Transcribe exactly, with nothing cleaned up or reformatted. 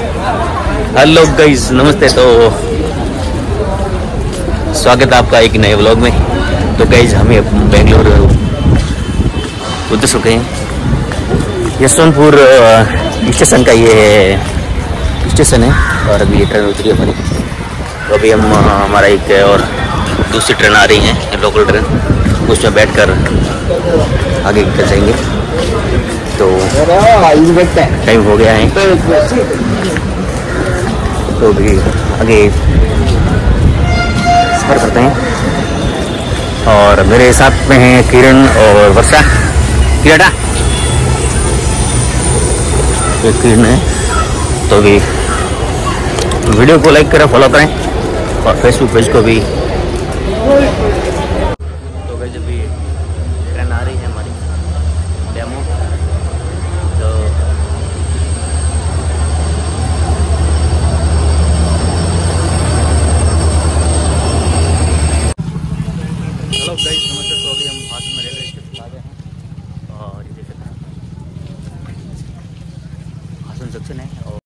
Hello guys, नमस्ते। तो स्वागत है आपका एक नए व्लॉग में। तो गाइस हमें बेंगलोर उतर चुके हैं। यशवंतपुर स्टेशन का ये स्टेशन है और अभी ये ट्रेन उतरी है हमारी। तो अभी हम हमारा एक और दूसरी ट्रेन आ रही है, लोकल ट्रेन, उसमें बैठकर आगे निकल जाएंगे। तो टाइम हो गया है, तो भी आगे सफर करते हैं। और मेरे साथ में हैं किरण और वर्षा। किरण ये किरण है। तो भी वीडियो को लाइक करें, फॉलो करें और फेसबुक पेज को भी। तो गाइस अभी ट्रेन आ रही है हमारी डेमो। तो हेलो गाइस, नमस्ते। तो अभी हम हासन में रेलवे स्टेशन आ गए हैं और ये देख सकते हैं हासन जंक्शन है। और